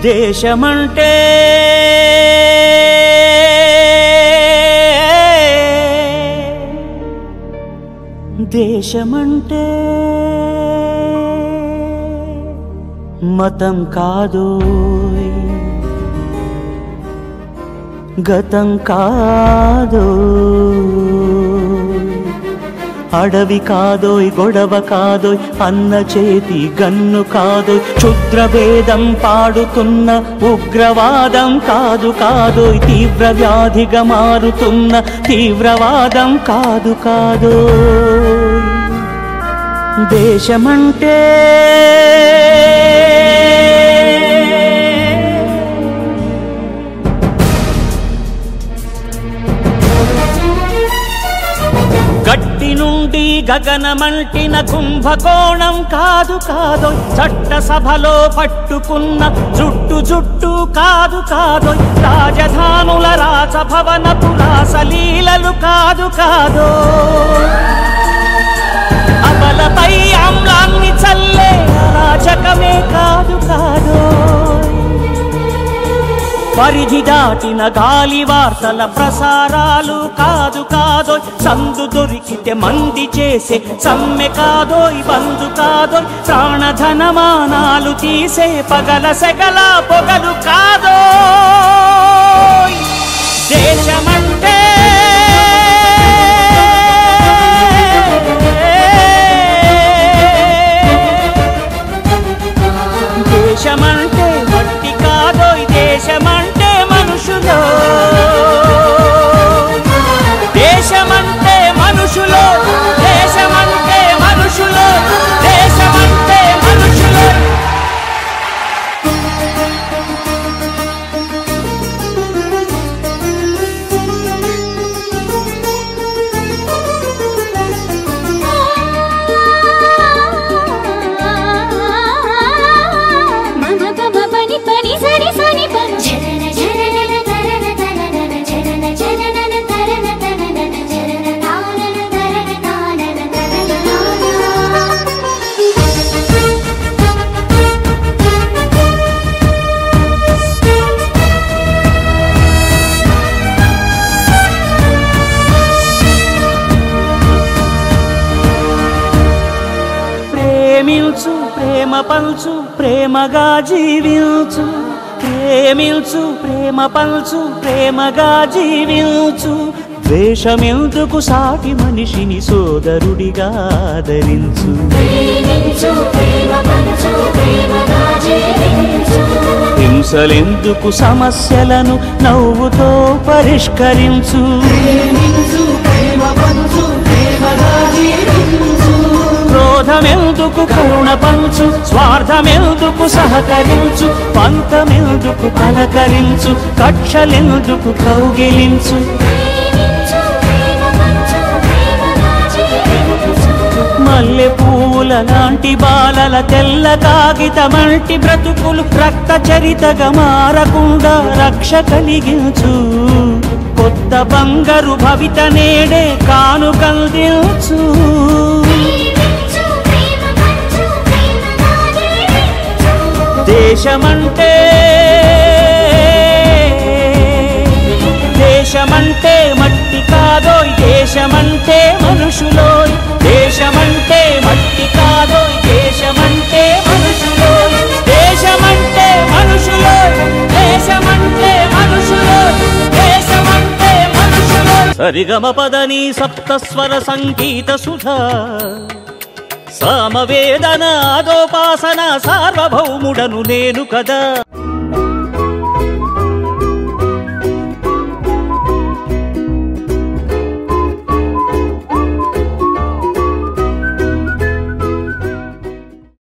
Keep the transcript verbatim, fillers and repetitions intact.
దేశమంటే దేశమంటే మతం కాదోయ్ గతం కాదోయ్ అడవి కాదోయ్ గొడవ కాదోయ్ అన్న చేతి గన్ను కాదోయ్ క్షుద్రభేదం పాడుతున్న ఉగ్రవాదం కాదు కాదోయ్ తీవ్ర వ్యాధిగా మారుతున్న తీవ్రవాదం కాదు కాదోయ్ దేశమంటే గట్టి నుండి గగనమంటిన కుంభకోణం కాదు కాదోయ్ చట్టసభలో పట్టుకున్న జుట్టు జుట్టు కాదు కాదోయ్ రాజధానుల రాజభవనపు రాసలీలలు కాదు కాదోయ్ అమలపై ఆమ్లాన్ని చల్లే అరాచకమే కాదు కాదోయ్ పరిధి దాటిన గాలి వార్తల ప్రసారాలు కాదు కాదోయ్ సందు దొరికితే మంది చేసే సమ్మె కాదోయ్ బంధు కాదోయ్ ప్రాణధనమానాలు తీసే పగల సెగల పొగలు కాదోయ్ దేశమంటే దేశమంటే మట్టి కాదోయ్ దేశమంటే మనుషులో దేశమంటే మనుషులో దేశమంటే మనుషులో దేశమంటే మనుషులో ప్రేమించు ప్రేమ పంచు ప్రేమగా జీవించు ప్రేమించు ప్రేమ పంచు ప్రేమగా జీవించు ద్వేషమెందుకు సాటి మనిషిని సోదరుడిగా ఆదరించు హింసలెందుకు సమస్యలను నవ్వుతో పరిష్కరించు క్రోధమెందుకు కరుణ పంచు స్వార్థమెందుకు సహకరించు పంతమెందుకు పలకరించు కక్షలెందుకు కౌగిలించు మల్లె పూల లాంటి బాలల తెల్ల కాగితమంటి బ్రతుకులు రక్త చరితగా మారకుండా రక్ష కలిగించు కొత్త బంగారు భవిత నేడే కానుకందించు దేశమంటే దేశమంటే మట్టి కాదోయ్ దేశమంటే మనుషులోయ్ దేశమంటే మట్టి కాదోయ్ దేశమంటే మనుషులోయ్ దేశమంటే మనుషులోయ్ దేశమంటే మనుషులోయ్ దేశమంటే మనుషులోయ్ సరిగమ పదని సప్తస్వర సంగీత సుధా సామవేదన ఆదోపాసన సార్వభౌముడను నేను కదా